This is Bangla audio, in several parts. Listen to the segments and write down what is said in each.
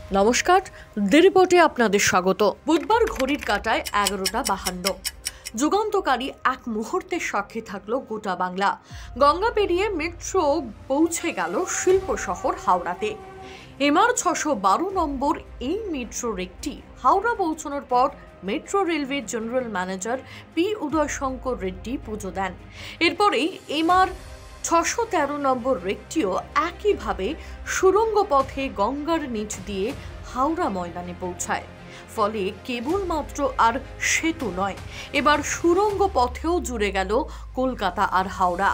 নমস্কার, দি রিপোর্টে আপনাদের স্বাগত। বুধবার ঘড়ির কাঁটায় 11:52। যুগান্তকারী এক মুহূর্তের সাক্ষী থাকলো গোটা বাংলা। গঙ্গা পেরিয়ে মেট্রো পৌঁছে গেল শিল্প শহর হাওড়াতে। MR 612 নম্বর এই মেট্রো রেকটি হাওড়া পৌঁছানোর পর মেট্রো রেলওয়ের general manager P Udayshankar Reddy পুজো দেন। এরপরেই MR 613 নম্বর রেকটিও একইভাবে সুড়ঙ্গ পথে গঙ্গার নিচ দিয়ে হাওড়া ময়দানে পৌঁছায়। ফলে কেবলমাত্র আর সেতু নয়, এবার সুড়ঙ্গ পথেও জুড়ে গেল কলকাতা আর হাওড়া।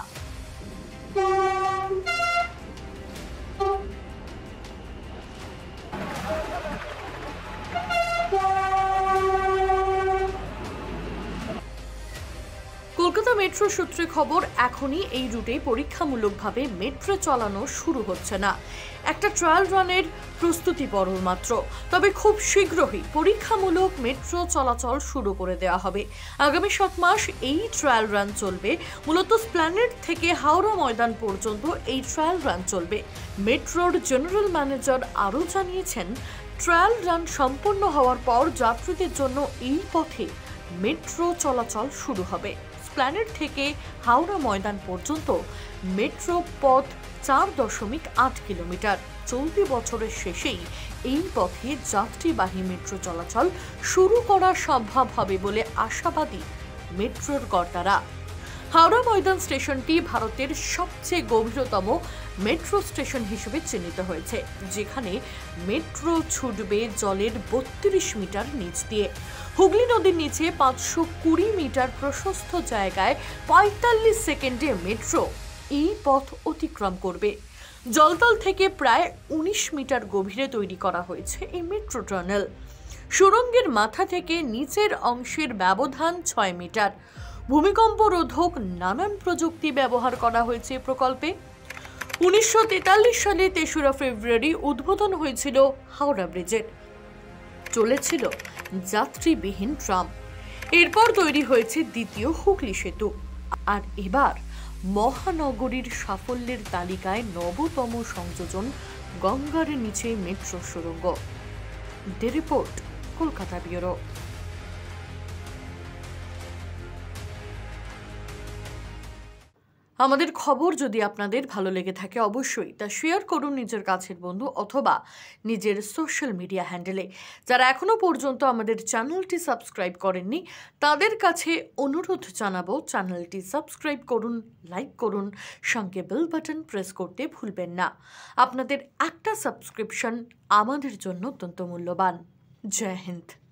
কলকাতা মেট্রো সূত্রে খবর, এখনই এই রুটে পরীক্ষামূলকভাবে মেট্রো চালানো শুরু হচ্ছে না। একটা ট্রায়াল রানের প্রস্তুতি পর্ব মাত্র। তবে খুব শীঘ্রই পরীক্ষামূলক মেট্রো চলাচল শুরু করে দেওয়া হবে। আগামী 7 মাস এই ট্রায়াল রান চলবে। মূলত স্প্ল্যানেড থেকে হাওড়া ময়দান পর্যন্ত এই ট্রায়াল রান চলবে। মেট্রোর জেনারেল ম্যানেজার আরও জানিয়েছেন, ট্রায়াল রান সম্পন্ন হওয়ার পর যাত্রীদের জন্য এই পথে মেট্রো চলাচল শুরু হবে। প্ল্যানেট থেকে হাওড়া ময়দান পর্যন্ত মেট্রো পথ 4.8 কিলোমিটার। চলতি বছরের শেষেই এই পথে যাত্রীবাহী মেট্রো চলাচল শুরু করা সম্ভব হবে বলে আশাবাদী মেট্রোর কর্তারা। হাওড়া ময়দান স্টেশনটি ভারতের সবচেয়ে গভীরতম মেট্রো স্টেশন হিসেবে চিহ্নিত হয়েছে, যেখানে মেট্রো ছুটবে জলের 32 মিটার নিচ দিয়ে। হুগলি নদীর নিচে 520 মিটার প্রশস্ত জায়গায় 45 সেকেন্ডে মেট্রো এই পথ অতিক্রম করবে। জলতল থেকে প্রায় 19 মিটার গভীরে তৈরি করা হয়েছে এই মেট্রো টানেল। সুড়ঙ্গের মাথা থেকে নিচের অংশের ব্যবধান 6 মিটার। ভূমিকম্প রোধক নানান প্রযুক্তি ব্যবহার করা হয়েছে প্রকল্পে। 1943 সালে 3রা ফেব্রুয়ারি উদ্বোধন হয়েছিল হাওড়া ব্রিজের। চলেছিল যাত্রীবিহীন ট্রাম। এরপর তৈরি হয়েছে দ্বিতীয় হুগলি সেতু। আর এবার মহানগরীর সাফল্যের তালিকায় নবতম সংযোজন গঙ্গার নিচে মেট্রো সুড়ঙ্গ। The report, Kolkata bureau. আমাদের খবর যদি আপনাদের ভালো লেগে থাকে অবশ্যই তা শেয়ার করুন নিজের কাছের বন্ধু অথবা নিজের সোশ্যাল মিডিয়া হ্যান্ডেলে। যারা এখনো পর্যন্ত আমাদের চ্যানেলটি সাবস্ক্রাইব করেননি তাদের কাছে অনুরোধ জানাবো, চ্যানেলটি সাবস্ক্রাইব করুন, লাইক করুন, সঙ্গে বেল বাটন প্রেস করতে ভুলবেন না। আপনাদের একটা সাবস্ক্রিপশন আমাদের জন্য অত্যন্ত মূল্যবান। জয় হিন্দ।